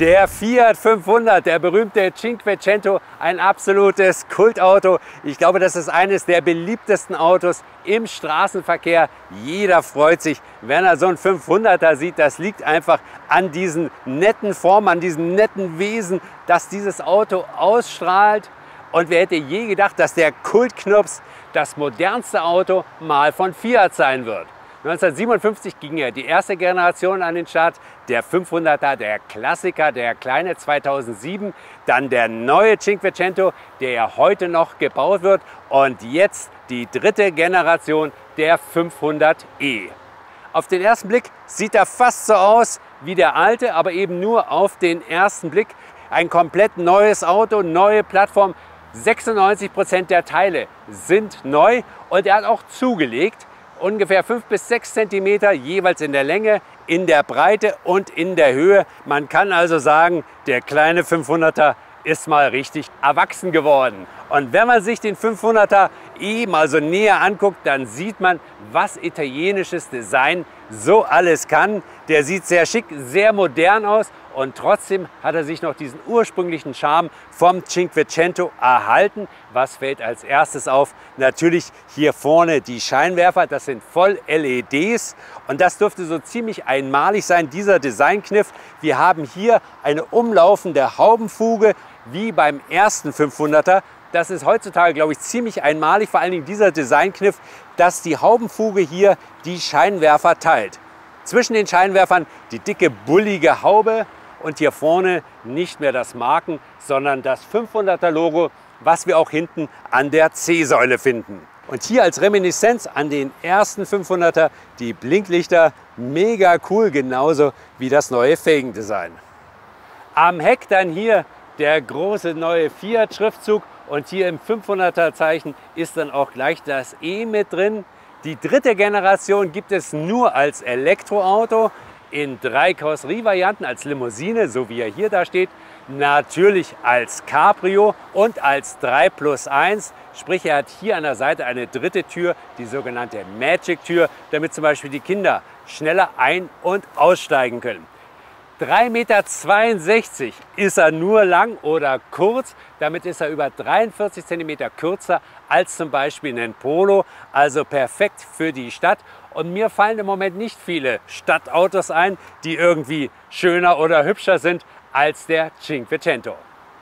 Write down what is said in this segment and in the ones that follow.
Der Fiat 500, der berühmte Cinquecento, ein absolutes Kultauto. Ich glaube, das ist eines der beliebtesten Autos im Straßenverkehr. Jeder freut sich, wenn er so einen 500er sieht. Das liegt einfach an diesen netten Formen, an diesem netten Wesen, das dieses Auto ausstrahlt. Und wer hätte je gedacht, dass der Kultknirps das modernste Auto mal von Fiat sein wird? 1957 ging ja die erste Generation an den Start, der 500er, der Klassiker, der kleine 2007, dann der neue Cinquecento, der ja heute noch gebaut wird und jetzt die dritte Generation, der 500e. Auf den ersten Blick sieht er fast so aus wie der alte, aber eben nur auf den ersten Blick. Ein komplett neues Auto, neue Plattform, 96% der Teile sind neu und er hat auch zugelegt. Ungefähr 5 bis 6 cm jeweils in der Länge, in der Breite und in der Höhe. Man kann also sagen, der kleine 500er ist mal richtig erwachsen geworden. Und wenn man sich den 500er mal so näher anguckt, dann sieht man, was italienisches Design so alles kann. Der sieht sehr schick, sehr modern aus und trotzdem hat er sich noch diesen ursprünglichen Charme vom Cinquecento erhalten. Was fällt als erstes auf? Natürlich hier vorne die Scheinwerfer, das sind voll LEDs und das dürfte so ziemlich einmalig sein, dieser Designkniff. Wir haben hier eine umlaufende Haubenfuge wie beim ersten 500er. Das ist heutzutage, glaube ich, ziemlich einmalig, vor allen Dingen dieser Designkniff, dass die Haubenfuge hier die Scheinwerfer teilt. Zwischen den Scheinwerfern die dicke, bullige Haube und hier vorne nicht mehr das Marken, sondern das 500er Logo, was wir auch hinten an der C-Säule finden. Und hier als Reminiszenz an den ersten 500er die Blinklichter, mega cool, genauso wie das neue Felgendesign. Am Heck dann hier der große neue Fiat-Schriftzug und hier im 500er Zeichen ist dann auch gleich das E mit drin. Die dritte Generation gibt es nur als Elektroauto in 3 Karosserievarianten, als Limousine, so wie er hier da steht, natürlich als Cabrio und als 3+1. Sprich, er hat hier an der Seite eine dritte Tür, die sogenannte Magic-Tür, damit zum Beispiel die Kinder schneller ein- und aussteigen können. 3,62 Meter ist er nur lang oder kurz. Damit ist er über 43 cm kürzer als zum Beispiel ein Polo. Also perfekt für die Stadt. Und mir fallen im Moment nicht viele Stadtautos ein, die irgendwie schöner oder hübscher sind als der Cinquecento.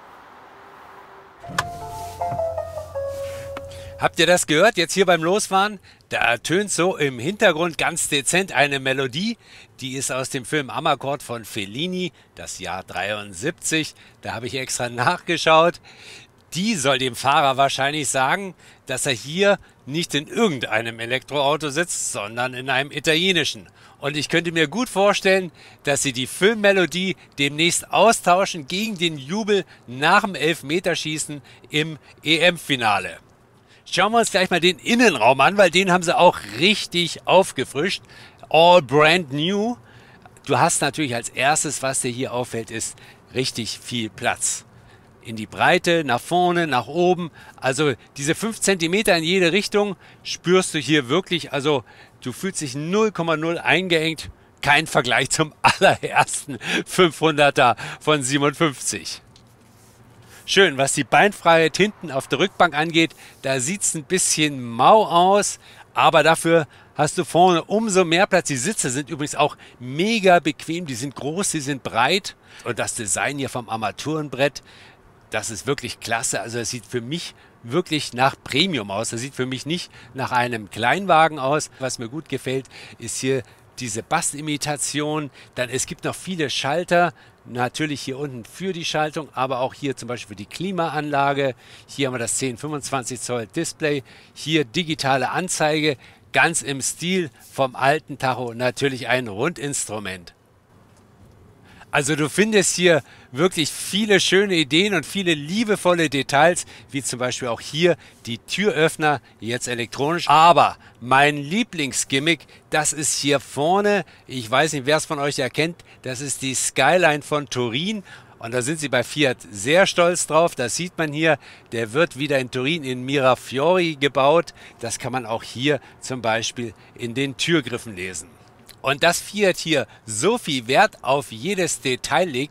Habt ihr das gehört jetzt hier beim Losfahren? Da ertönt so im Hintergrund ganz dezent eine Melodie. Die ist aus dem Film Amarcord von Fellini, das Jahr 73. Da habe ich extra nachgeschaut. Die soll dem Fahrer wahrscheinlich sagen, dass er hier nicht in irgendeinem Elektroauto sitzt, sondern in einem italienischen. Und ich könnte mir gut vorstellen, dass sie die Filmmelodie demnächst austauschen gegen den Jubel nach dem Elfmeterschießen im EM-Finale. Schauen wir uns gleich mal den Innenraum an, weil den haben sie auch richtig aufgefrischt. All brand new. Du hast natürlich als erstes, was dir hier auffällt, ist richtig viel Platz. In die Breite, nach vorne, nach oben. Also diese 5 cm in jede Richtung spürst du hier wirklich. Also du fühlst dich 0,0 eingeengt. Kein Vergleich zum allerersten 500er von 57. Schön, was die Beinfreiheit hinten auf der Rückbank angeht, da sieht es ein bisschen mau aus, aber dafür hast du vorne umso mehr Platz. Die Sitze sind übrigens auch mega bequem, die sind groß, die sind breit und das Design hier vom Armaturenbrett, das ist wirklich klasse. Also es sieht für mich wirklich nach Premium aus, das sieht für mich nicht nach einem Kleinwagen aus. Was mir gut gefällt, ist hier diese Bassimitation, dann es gibt noch viele Schalter, natürlich hier unten für die Schaltung, aber auch hier zum Beispiel für die Klimaanlage. Hier haben wir das 10-25 Zoll Display, hier digitale Anzeige, ganz im Stil vom alten Tacho, natürlich ein Rundinstrument. Also du findest hier wirklich viele schöne Ideen und viele liebevolle Details, wie zum Beispiel auch hier die Türöffner, jetzt elektronisch. Aber mein Lieblingsgimmick, das ist hier vorne, ich weiß nicht, wer es von euch erkennt, das ist die Skyline von Turin. Und da sind sie bei Fiat sehr stolz drauf. Das sieht man hier, der wird wieder in Turin in Mirafiori gebaut. Das kann man auch hier zum Beispiel in den Türgriffen lesen. Und dass Fiat hier so viel Wert auf jedes Detail legt,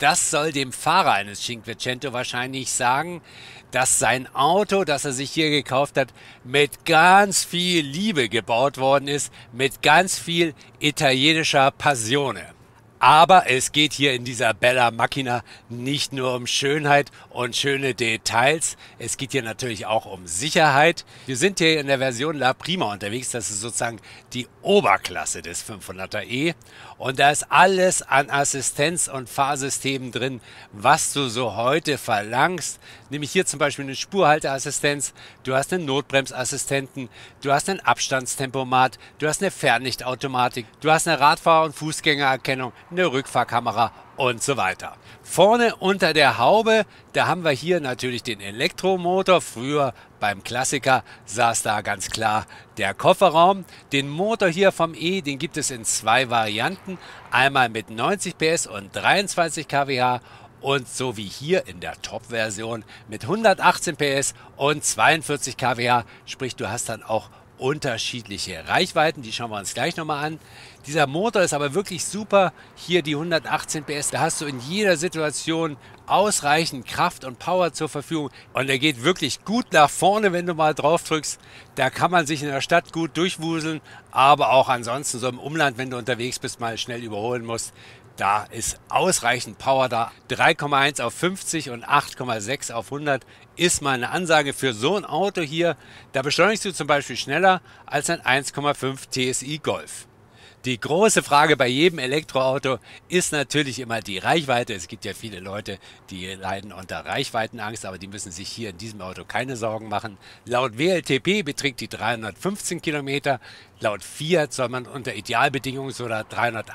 das soll dem Fahrer eines Cinquecento wahrscheinlich sagen, dass sein Auto, das er sich hier gekauft hat, mit ganz viel Liebe gebaut worden ist, mit ganz viel italienischer Passione. Aber es geht hier in dieser Bella Macchina nicht nur um Schönheit und schöne Details. Es geht hier natürlich auch um Sicherheit. Wir sind hier in der Version La Prima unterwegs. Das ist sozusagen die Oberklasse des 500er Und da ist alles an Assistenz- und Fahrsystemen drin, was du so heute verlangst. Nämlich hier zum Beispiel eine Spurhalteassistenz. Du hast einen Notbremsassistenten. Du hast einen Abstandstempomat. Du hast eine Fernlichtautomatik. Du hast eine Radfahr- und Fußgängererkennung, eine Rückfahrkamera und so weiter. Vorne unter der Haube, da haben wir hier natürlich den Elektromotor. Früher beim Klassiker saß da ganz klar der Kofferraum. Den Motor hier vom den gibt es in zwei Varianten. Einmal mit 90 PS und 23 kW/h und so wie hier in der Top-Version mit 118 PS und 42 kW/h. Sprich, du hast dann auch unterschiedliche Reichweiten, die schauen wir uns gleich nochmal an. Dieser Motor ist aber wirklich super. Hier die 118 PS, da hast du in jeder Situation ausreichend Kraft und Power zur Verfügung. Und er geht wirklich gut nach vorne, wenn du mal drauf drückst. Da kann man sich in der Stadt gut durchwuseln, aber auch ansonsten so im Umland, wenn du unterwegs bist, mal schnell überholen musst. Da ist ausreichend Power da. 3,1 auf 50 und 8,6 auf 100 ist mal eine Ansage für so ein Auto hier. Da beschleunigst du zum Beispiel schneller als ein 1,5 TSI Golf. Die große Frage bei jedem Elektroauto ist natürlich immer die Reichweite. Es gibt ja viele Leute, die leiden unter Reichweitenangst, aber die müssen sich hier in diesem Auto keine Sorgen machen. Laut WLTP beträgt die 315 Kilometer. Laut Fiat soll man unter Idealbedingungen sogar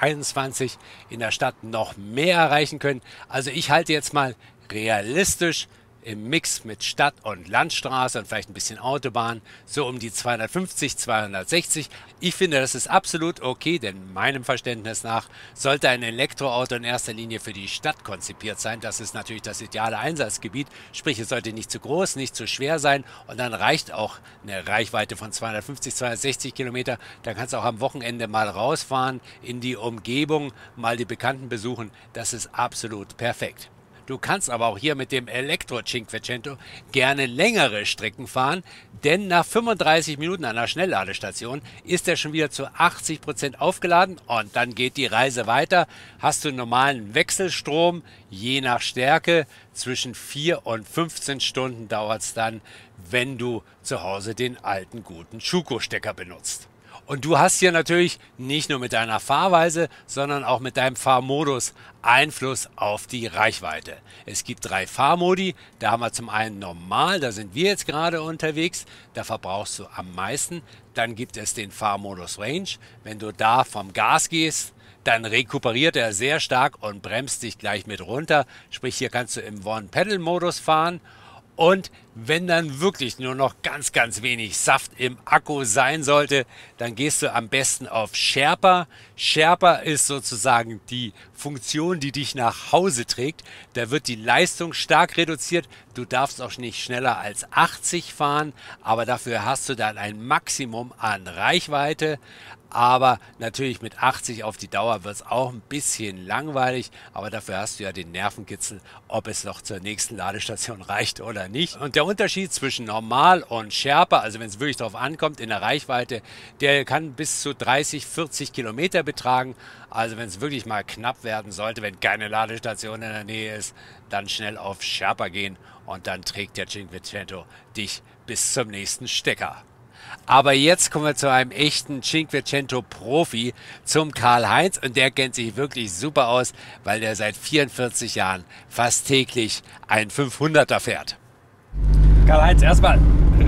321 in der Stadt noch mehr erreichen können. Also ich halte jetzt mal realistisch im Mix mit Stadt- und Landstraße und vielleicht ein bisschen Autobahn, so um die 250, 260. Ich finde, das ist absolut okay, denn meinem Verständnis nach sollte ein Elektroauto in erster Linie für die Stadt konzipiert sein. Das ist natürlich das ideale Einsatzgebiet, sprich es sollte nicht zu groß, nicht zu schwer sein und dann reicht auch eine Reichweite von 250, 260 Kilometer. Da kannst du auch am Wochenende mal rausfahren in die Umgebung, mal die Bekannten besuchen. Das ist absolut perfekt. Du kannst aber auch hier mit dem Elektro Cinquecento gerne längere Strecken fahren, denn nach 35 Minuten an der Schnellladestation ist er schon wieder zu 80% aufgeladen und dann geht die Reise weiter. Hast du normalen Wechselstrom, je nach Stärke, zwischen 4 und 15 Stunden dauert es dann, wenn du zu Hause den alten guten Schuko-Stecker benutzt. Und du hast hier natürlich nicht nur mit deiner Fahrweise, sondern auch mit deinem Fahrmodus Einfluss auf die Reichweite. Es gibt 3 Fahrmodi. Da haben wir zum einen normal, da sind wir jetzt gerade unterwegs. Da verbrauchst du am meisten. Dann gibt es den Fahrmodus Range. Wenn du da vom Gas gehst, dann rekuperiert er sehr stark und bremst dich gleich mit runter. Sprich, hier kannst du im One-Pedal-Modus fahren. Und wenn dann wirklich nur noch ganz, ganz wenig Saft im Akku sein sollte, dann gehst du am besten auf Sherpa. Sherpa ist sozusagen die Funktion, die dich nach Hause trägt. Da wird die Leistung stark reduziert. Du darfst auch nicht schneller als 80 fahren, aber dafür hast du dann ein Maximum an Reichweite. Aber natürlich mit 80 auf die Dauer wird es auch ein bisschen langweilig, aber dafür hast du ja den Nervenkitzel, ob es noch zur nächsten Ladestation reicht oder nicht. Und der Unterschied zwischen normal und Sherpa, also wenn es wirklich darauf ankommt in der Reichweite, der kann bis zu 30, 40 Kilometer betragen. Also wenn es wirklich mal knapp werden sollte, wenn keine Ladestation in der Nähe ist, dann schnell auf Sherpa gehen und dann trägt der Cinquecento dich bis zum nächsten Stecker. Aber jetzt kommen wir zu einem echten Cinquecento-Profi, zum Karl-Heinz. Und der kennt sich wirklich super aus, weil der seit 44 Jahren fast täglich ein 500er fährt. Karl-Heinz, erstmal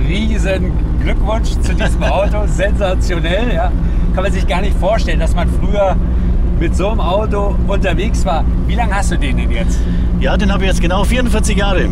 riesen Glückwunsch zu diesem Auto. Sensationell, ja. Kann man sich gar nicht vorstellen, dass man früher mit so einem Auto unterwegs war. Wie lange hast du den denn jetzt? Ja, den habe ich jetzt genau 44 Jahre.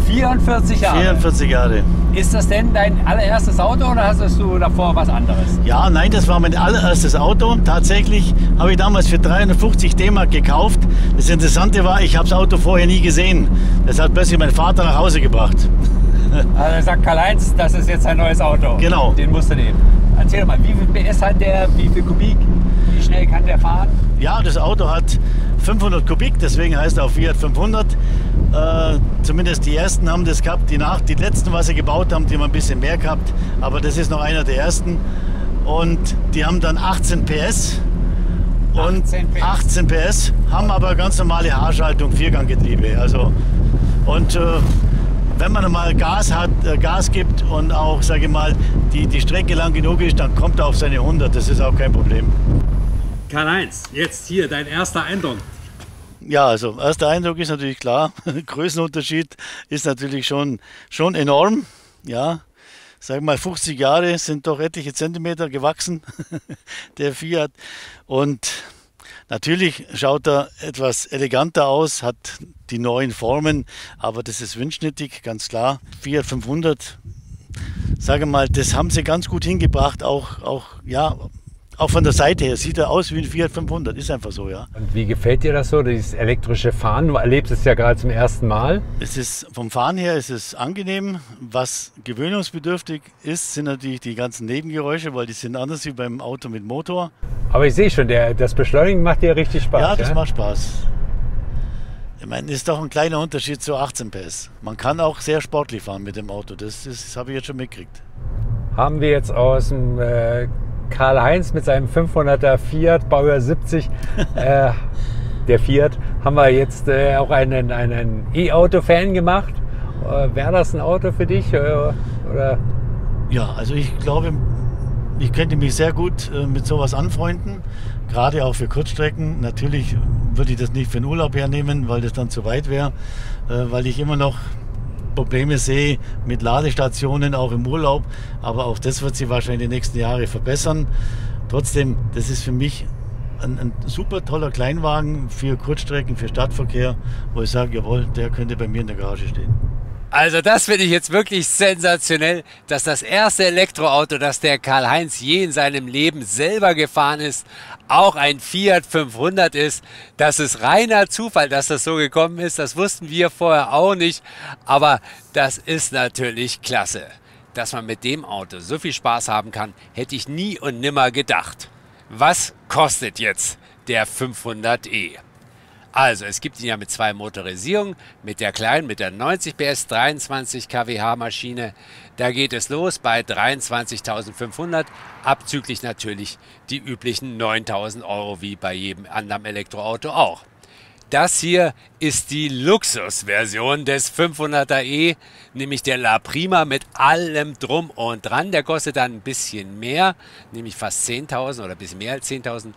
44 Jahre? 44 Jahre. Ist das denn dein allererstes Auto oder hast du davor was anderes? Ja, nein, das war mein allererstes Auto. Tatsächlich habe ich damals für 350 D-Mark gekauft. Das Interessante war, ich habe das Auto vorher nie gesehen. Das hat plötzlich mein Vater nach Hause gebracht. Also er sagt Karl-Heinz, das ist jetzt ein neues Auto. Genau. Den musst du nehmen. Erzähl doch mal, wie viel PS hat der, wie viel Kubik, wie schnell kann der fahren? Ja, das Auto hat 500 Kubik, deswegen heißt er auch Fiat 500. Zumindest die ersten haben das gehabt. Die letzten, was sie gebaut haben, die haben ein bisschen mehr gehabt. Aber das ist noch einer der ersten. Und die haben dann 18 PS. Und 18 PS, haben aber ganz normale Haarschaltung, Vierganggetriebe. Also, und wenn man mal Gas hat, Gas gibt und auch, sage ich mal, die Strecke lang genug ist, dann kommt er auf seine 100. Das ist auch kein Problem. Karl-Heinz, jetzt hier dein erster Eindruck. Ja, also erster Eindruck ist natürlich klar. Größenunterschied ist natürlich schon enorm. Ja, sag mal 50 Jahre sind doch etliche Zentimeter gewachsen, der Fiat. Und natürlich schaut er etwas eleganter aus, hat die neuen Formen, aber das ist windschnittig, ganz klar. Fiat 500, sage mal, das haben sie ganz gut hingebracht, auch von der Seite her sieht er aus wie ein Fiat 500, ist einfach so, ja. Und wie gefällt dir das so, dieses elektrische Fahren? Du erlebst es ja gerade zum ersten Mal. Es ist vom Fahren her ist es angenehm. Was gewöhnungsbedürftig ist, sind natürlich die ganzen Nebengeräusche, weil die sind anders wie beim Auto mit Motor. Aber ich sehe schon, das Beschleunigen macht dir richtig Spaß. Ja, das macht Spaß. Ich meine, ist doch ein kleiner Unterschied zu 18 PS. Man kann auch sehr sportlich fahren mit dem Auto, das habe ich jetzt schon mitgekriegt. Haben wir jetzt aus dem Karl-Heinz mit seinem 500er Fiat, Baujahr 70, der Fiat, haben wir jetzt auch einen E-Auto-Fan gemacht. Wäre das ein Auto für dich? Oder? Ja, also ich glaube, ich könnte mich sehr gut mit sowas anfreunden, gerade auch für Kurzstrecken. Natürlich würde ich das nicht für den Urlaub hernehmen, weil das dann zu weit wäre, weil ich immer noch Probleme sehe mit Ladestationen auch im Urlaub, aber auch das wird sich wahrscheinlich in den nächsten Jahren verbessern. Trotzdem, das ist für mich ein super toller Kleinwagen für Kurzstrecken, für Stadtverkehr, wo ich sage, jawohl, der könnte bei mir in der Garage stehen. Also das finde ich jetzt wirklich sensationell, dass das erste Elektroauto, das der Karl-Heinz je in seinem Leben selber gefahren ist, auch ein Fiat 500 ist. Das ist reiner Zufall, dass das so gekommen ist. Das wussten wir vorher auch nicht. Aber das ist natürlich klasse. Dass man mit dem Auto so viel Spaß haben kann, hätte ich nie und nimmer gedacht. Was kostet jetzt der 500e? Also, es gibt ihn ja mit zwei Motorisierungen, mit der kleinen, mit der 90 PS, 23 kWh Maschine. Da geht es los bei 23.500, abzüglich natürlich die üblichen 9.000 Euro, wie bei jedem anderen Elektroauto auch. Das hier ist die Luxusversion des 500er-e, nämlich der La Prima mit allem drum und dran. Der kostet dann ein bisschen mehr, nämlich fast 10.000 oder ein bisschen mehr als 10.000,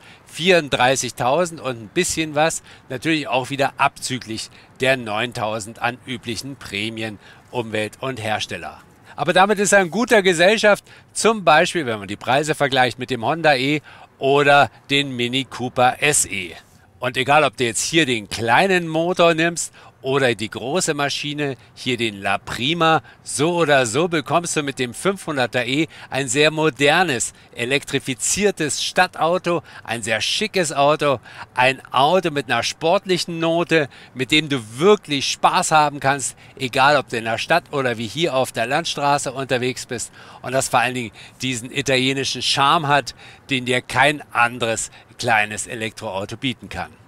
34.000 und ein bisschen was. Natürlich auch wieder abzüglich der 9.000 an üblichen Prämien, Umwelt und Hersteller. Aber damit ist er in guter Gesellschaft, zum Beispiel, wenn man die Preise vergleicht mit dem Honda E oder den Mini Cooper SE. Und egal, ob du jetzt hier den kleinen Motor nimmst oder die große Maschine, hier den La Prima, so oder so bekommst du mit dem 500er-e ein sehr modernes, elektrifiziertes Stadtauto, ein sehr schickes Auto, ein Auto mit einer sportlichen Note, mit dem du wirklich Spaß haben kannst, egal ob du in der Stadt oder wie hier auf der Landstraße unterwegs bist, und das vor allen Dingen diesen italienischen Charme hat, den dir kein anderes kleines Elektroauto bieten kann.